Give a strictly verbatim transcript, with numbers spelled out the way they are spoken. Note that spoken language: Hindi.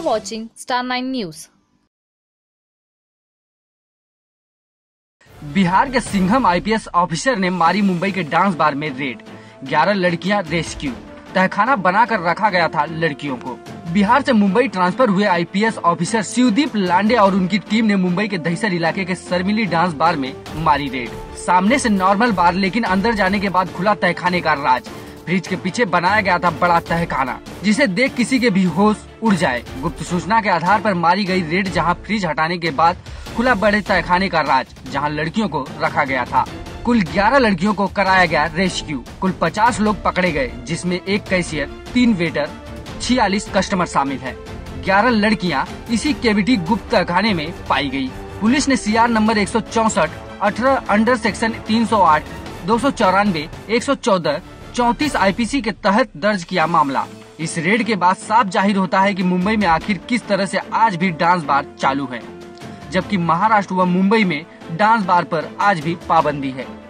watching Star nine News. Bihar के सिंघम आईपीएस ऑफिसर ने मारी मुंबई के डांस बार में रेड। ग्यारह लड़कियां रेस्क्यू। तहखाना बनाकर रखा गया था लड़कियों को। बिहार से मुंबई ट्रांसफर हुए आईपीएस ऑफिसर शिवदीप लांडे और उनकी टीम ने मुंबई के दहिसर इलाके के शर्मिली डांस बार में मारी रेड। सामने से नॉर्मल बार, लेकिन अंदर जाने के बाद खुला तहखाने का राज। फ्रिज के पीछे बनाया गया था बड़ा तहखाना, जिसे देख किसी के भी होश उड़ जाए। गुप्त सूचना के आधार पर मारी गई रेड, जहां फ्रिज हटाने के बाद खुला बड़े तहखाने का राज, जहां लड़कियों को रखा गया था। कुल ग्यारह लड़कियों को कराया गया रेस्क्यू। कुल पचास लोग पकड़े गए, जिसमें एक कैशियर, तीन वेटर, छियालीस कस्टमर शामिल है। ग्यारह लड़कियां इसी केविटी गुप्त तहखाने में पाई गई। पुलिस ने सीआर नंबर एक सौ चौसठ, अठारह अंडर सेक्शन तीन सौ आठ, दो सौ चौरानवे, एक सौ चौदह, चौंतीस आईपीसी के तहत दर्ज किया मामला। इस रेड के बाद साफ जाहिर होता है कि मुंबई में आखिर किस तरह से आज भी डांस बार चालू है, जबकि महाराष्ट्र व मुंबई में डांस बार पर आज भी पाबंदी है।